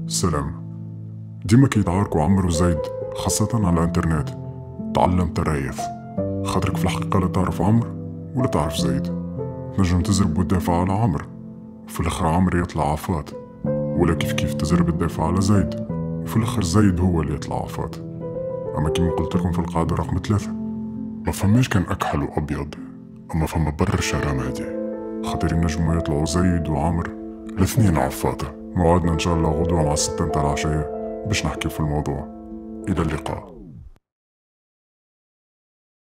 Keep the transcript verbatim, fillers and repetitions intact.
سلام. ديما كي يتعاركوا عمرو وزيد خاصة على الانترنت تعلم تريث، خاطرك في الحقيقة لا تعرف عمرو ولا تعرف زيد. تنجم تزرب وتدافع على عمرو وفي الاخر عمرو يطلع عفات، ولا كيف كيف تزرب تدافع على زيد وفي الاخر زيد هو اللي يطلع عفات. اما كيما قلت لكم في القاعدة رقم ثلاثة، ما فماش كان اكحل وابيض، اما فما برشا رمادي، خاطر ينجموا يطلعوا زيد وعمرو الاثنين عفاته. موعدنا ان شاء الله غدوة مع الستة متاع العشية باش نحكي في الموضوع. الى اللقاء.